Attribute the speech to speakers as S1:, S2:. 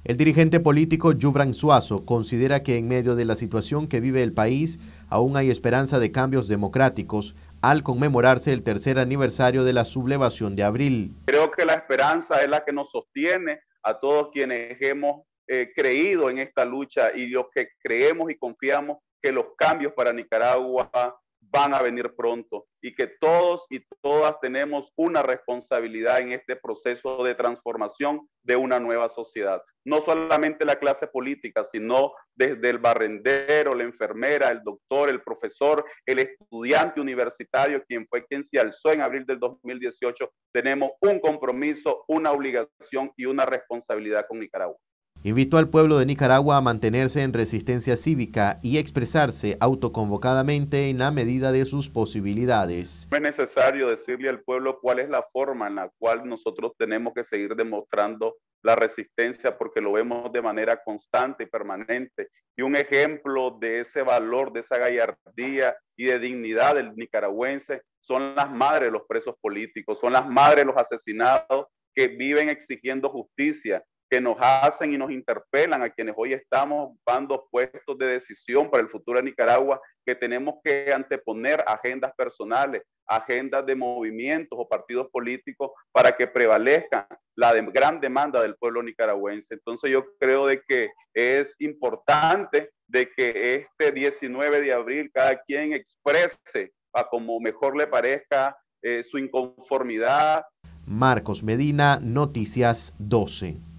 S1: El dirigente político Yubran Suazo considera que en medio de la situación que vive el país, aún hay esperanza de cambios democráticos al conmemorarse el tercer aniversario de la sublevación de abril.
S2: Creo que la esperanza es la que nos sostiene a todos quienes hemos creído en esta lucha y los que creemos y confiamos que los cambios para Nicaragua van a venir pronto y que todos y todas tenemos una responsabilidad en este proceso de transformación de una nueva sociedad. No solamente la clase política, sino desde el barrendero, la enfermera, el doctor, el profesor, el estudiante universitario, quien se alzó en abril del 2018, tenemos un compromiso, una obligación y una responsabilidad con Nicaragua.
S1: Invitó al pueblo de Nicaragua a mantenerse en resistencia cívica y expresarse autoconvocadamente en la medida de sus posibilidades.
S2: No es necesario decirle al pueblo cuál es la forma en la cual nosotros tenemos que seguir demostrando la resistencia, porque lo vemos de manera constante y permanente. Y un ejemplo de ese valor, de esa gallardía y de dignidad del nicaragüense son las madres de los presos políticos, son las madres de los asesinados que viven exigiendo justicia, que nos hacen y nos interpelan a quienes hoy estamos ocupando puestos de decisión para el futuro de Nicaragua, que tenemos que anteponer agendas personales, agendas de movimientos o partidos políticos para que prevalezcan la gran demanda del pueblo nicaragüense. Entonces yo creo de que es importante de que este 19 de abril cada quien exprese a como mejor le parezca su inconformidad.
S1: Marcos Medina, Noticias 12.